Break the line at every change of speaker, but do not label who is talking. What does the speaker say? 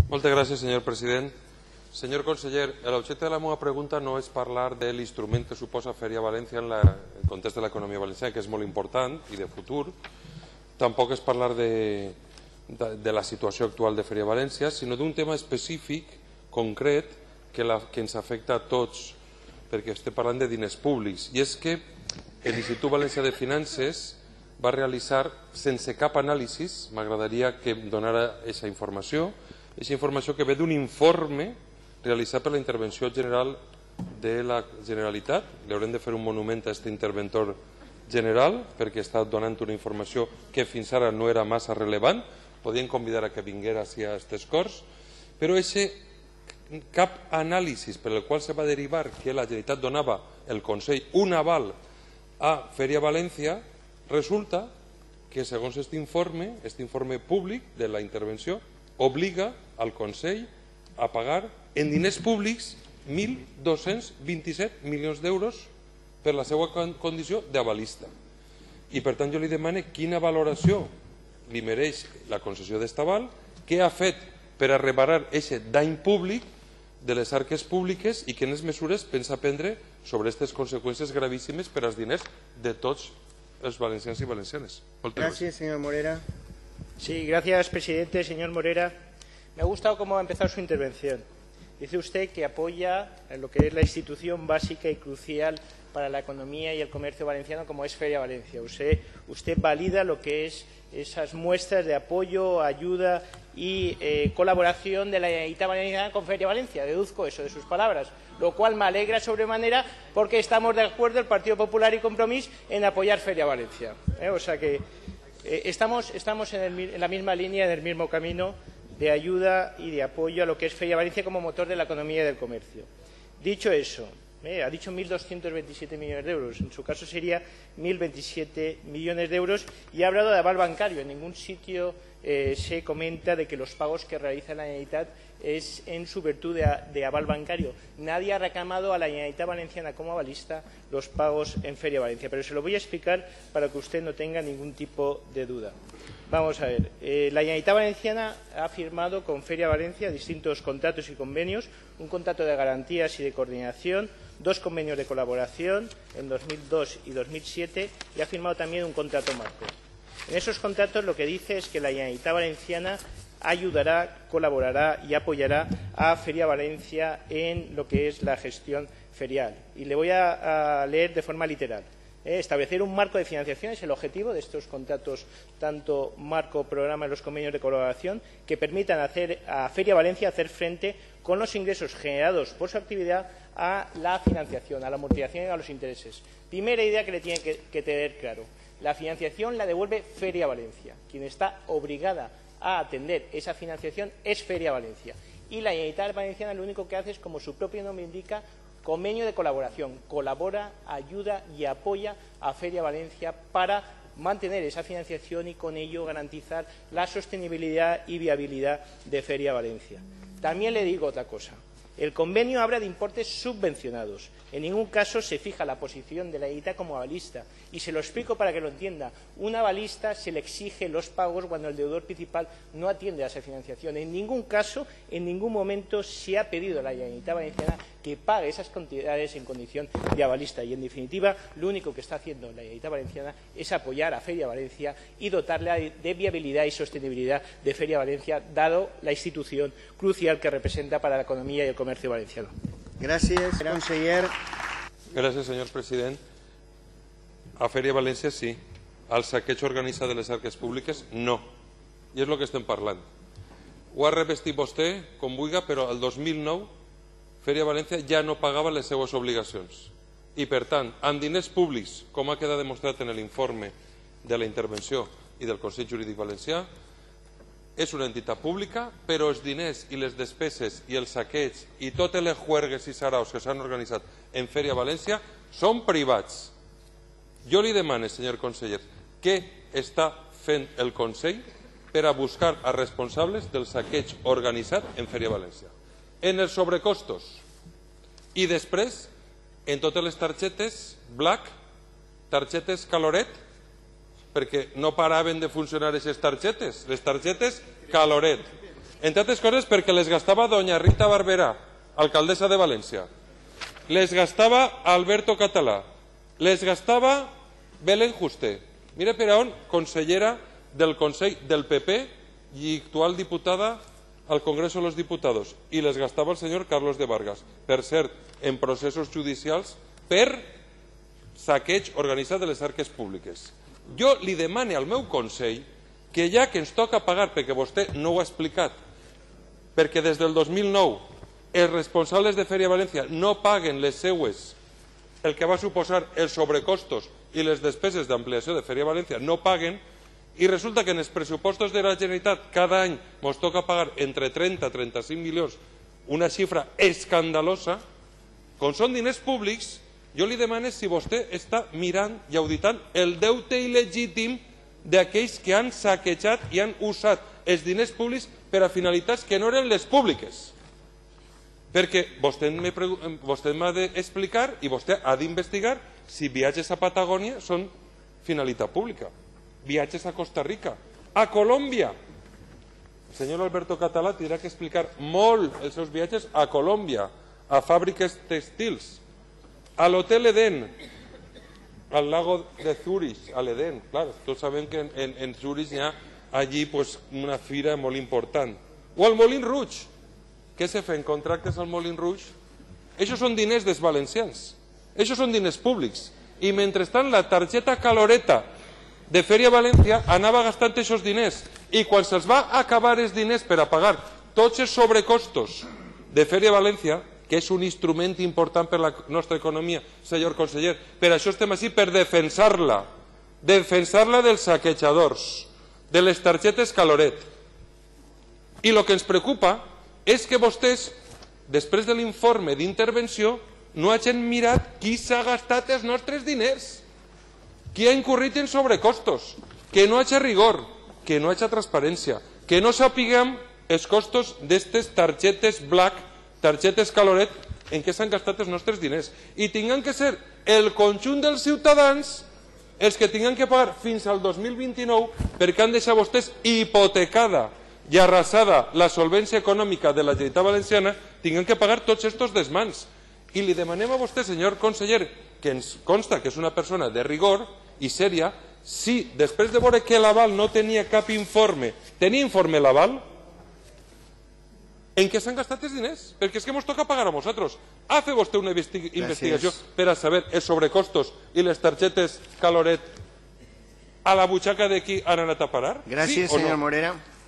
Moltes gràcies, senyor president. Senyor conseller, l'objecte de la meva pregunta no és parlar de l'instrument que suposa Fèria València en el context de l'economia valenciana, que és molt important i de futur. Tampoc és parlar de la situació actual de Fèria València, sinó d'un tema específic, concret, que ens afecta a tots, perquè estem parlant de diners públics. I és que l'Institut Valencià de Finances va realitzar, sense cap anàlisi, m'agradaria que em donara aquesta informació que ve d'un informe realitzat per la Intervenció General de la Generalitat. Li haurem de fer un monument a aquest interventor general perquè està donant una informació que fins ara no era massa rellevant. Podien convidar a que vinguera a aquestes Corts, però cap anàlisi per el qual se va derivar que la Generalitat donava el Consell un aval a Fèria València, resulta que segons aquest informe públic de la intervenció, obliga al Consell a pagar en diners públics 1.227 milions d'euros per la seva condició d'avalista. I per tant jo li demano quina valoració li mereix la concessió d'aquest aval, què ha fet per a reparar aquest dany públic de les arques públiques i quines mesures pensa prendre sobre aquestes conseqüències gravíssimes per als diners de tots els valencians i valencianes.
Gracias, señor Morera.
Sí, gracias, presidente. Señor Morera, me ha gustado cómo ha empezado su intervención. Dice usted que apoya lo que es la institución básica y crucial para la economía y el comercio valenciano, como es Fèria Valencia. Usted valida lo que es esas muestras de apoyo, ayuda y colaboración de la Generalitat Valenciana con Fèria Valencia. Deduzco eso de sus palabras, lo cual me alegra sobremanera porque estamos de acuerdo el Partido Popular y Compromís en apoyar Fèria Valencia. O sea que estamos en la misma línea, en el mismo camino de ayuda y de apoyo a lo que es Fèria Valencia como motor de la economía y del comercio. Dicho eso, ha dicho 1.227 millones de euros, en su caso sería 1.027 millones de euros, y ha hablado de aval bancario. En ningún sitio se comenta de que los pagos que realiza la Generalitat es en su virtud de aval bancario. Nadie ha reclamado a la Generalitat Valenciana como avalista los pagos en Fèria Valencia, pero se lo voy a explicar para que usted no tenga ningún tipo de duda. Vamos a ver, la Generalitat Valenciana ha firmado con Fèria Valencia distintos contratos y convenios, un contrato de garantías y de coordinación, 2 convenios de colaboración en 2002 y 2007 y ha firmado también un contrato marco. En esos contratos lo que dice es que la Generalitat Valenciana ayudará, colaborará y apoyará a Fèria Valencia en lo que es la gestión ferial. Y le voy a leer de forma literal. Establecer un marco de financiación es el objetivo de estos contratos, tanto marco, programa y los convenios de colaboración, que permitan a Fèria Valencia hacer frente con los ingresos generados por su actividad a la financiación, a la amortización y a los intereses. Primera idea que le tiene que tener claro. La financiación la devuelve Fèria Valencia. Quien está obligada a atender esa financiación es Fèria Valencia. Y la Generalitat Valenciana lo único que hace es, como su propio nombre indica, convenio de colaboración. Colabora, ayuda y apoya a Fèria Valencia para mantener esa financiación y con ello garantizar la sostenibilidad y viabilidad de Fèria Valencia. También le digo otra cosa. El convenio habla de importes subvencionados. En ningún caso se fija la posición de la Generalitat como avalista. Y se lo explico para que lo entienda. Un avalista se le exige los pagos cuando el deudor principal no atiende a esa financiación. En ningún caso, en ningún momento se ha pedido a la Generalitat Valenciana que pague esas cantidades en condición de avalista. Y, en definitiva, lo único que está haciendo la Generalitat Valenciana es apoyar a Fèria Valencia y dotarla de viabilidad y sostenibilidad de Fèria Valencia, dado la institución crucial que representa para la economía y el comercio valenciano.
Gracias, conseller.
Gràcies, senyor president. A Fèria València sí. Al saqueig organitzat de les arques públiques no. I és el que estem parlant. Ho ha revestit vostè com vulgui, però el 2009 Fèria València ja no pagava les seues obligacions. I per tant, amb diners públics, com ha quedat demostrat en l'informe de la intervenció i del Consell Jurídic Valencià, és una entitat pública, però els diners i les despeses i el saqueig i totes les juergues i saraos que s'han organitzat en Fèria València són privats. Jo li demano, senyor conseller, què està fent el Consell per a buscar a responsables del saqueig organitzat en Fèria València? En els sobrecostos. I després, en totes les targetes Black, targetes Caloret, perquè no paraven de funcionar aquestes targetes, les targetes Caloret. Entre altres coses perquè les gastava doña Rita Barberà, alcaldessa de València. Les gastava Alberto Català. Les gastava Belén Juste. Mira per on, consellera del Consell del PP i actual diputada al Congreso de los Diputados. I les gastava el senyor Carlos de Vargas. Per cert, en processos judicials per saqueig organitzat de les arques públiques. Jo li demane al meu Consell que ja que ens toca pagar, perquè vostè no ho ha explicat, perquè des del 2009 els responsables de Fèria València no paguen les seues, el que va suposar els sobrecostos i les despeses d'ampliació de Fèria València no paguen, i resulta que en els pressupostos de la Generalitat cada any ens toca pagar entre 30 i 35 milions, una xifra escandalosa. Com són diners públics, jo li demano si vostè està mirant i auditant el deute il·legítim d'aquells que han saquejat i han usat els diners públics per a finalitats que no eren les públiques. Perquè vostè m'ha d'explicar i vostè ha d'investigar si viatges a Patagònia són finalitat pública, viatges a Costa Rica, a Colòmbia. El senyor Alberto Català tindrà que explicar molt els seus viatges a Colòmbia, a fàbriques textils, a l'Hotel Edén, al lago de Zurich, a l'Edén. Clar, tots sabem que en Zurich hi ha allí una fira molt important. O al Moulin Rouge. Què se fan contractes al Moulin Rouge? Això són diners dels valencians. Això són diners públics. I mentrestant la targeta Caloreta de Fèria València anava gastant aquests diners. I quan se'ls va acabar els diners per a pagar tots els sobrecostos de Fèria València, que és un instrument important per la nostra economia, senyor conseller, per això estem així, per defensar-la dels saquejadors, de les targetes Caloret. I el que ens preocupa és que vostès, després de l'informe d'intervenció, no hagin mirat qui s'ha gastat els nostres diners, qui ha incurrit en sobrecostos, que no hi hagi rigor, que no hi hagi transparència, que no sapiguem els costos d'aquestes targetes Black, targetes Caloret, en què s'han gastat els nostres diners. I tinguin que ser el conjunt dels ciutadans els que tinguin que pagar fins al 2029 perquè han deixat vostès hipotecada i arrasada la solvència econòmica de la Generalitat Valenciana, tinguin que pagar tots aquests desmans. I li demanem a vostè, senyor conseller, que ens consta que és una persona de rigor i sèria, si després de veure que l'aval no tenia cap informe, tenia informe l'aval, en què s'han gastat els diners? Perquè és que ens toca pagar a nosaltres. Ha fet vostè una investigació per a saber els sobrecostos i les targetes Caloret a la butxaca de qui han anat a parar?
Gràcies, senyor Morera.